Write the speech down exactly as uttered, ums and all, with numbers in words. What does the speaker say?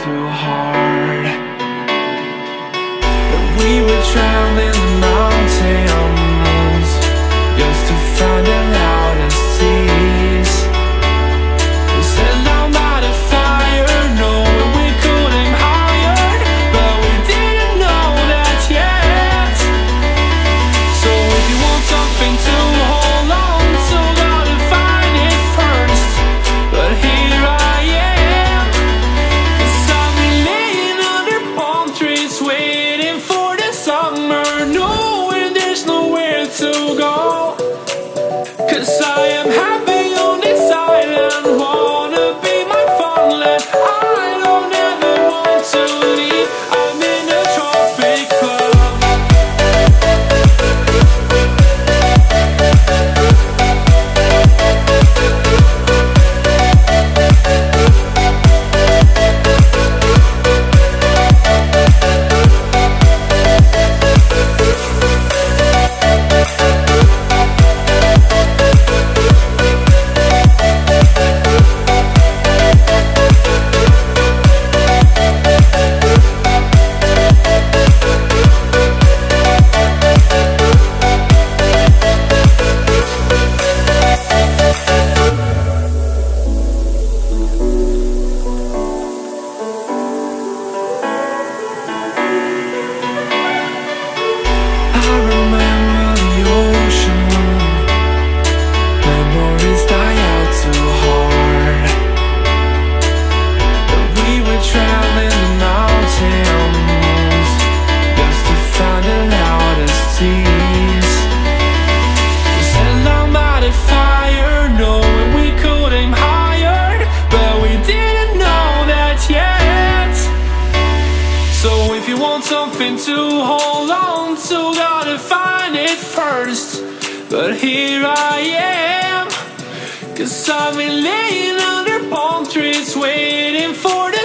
too hard. But we were traveling the mountains just to find the loudest tease. We set down by the fire, knowing we could aim higher, but we didn't know that yet. So if you want something to hold on to, gotta find it first. But here I am, 'cause I've been laying under palm trees waiting for the summer, knowing there's nowhere to go. 'Cause I am happy on this island, wanna be my farmland. I don't ever want to leave, I'm in a tropic club. I remember the ocean, memories die out too hard. But we were traveling the mountains just to find the loudest tease. We sat down by the fire, knowing we could aim higher, but we didn't know that yet. So if you want something to hold on to, gotta find it first. But here I am, 'cause I've been laying under palm trees waiting for the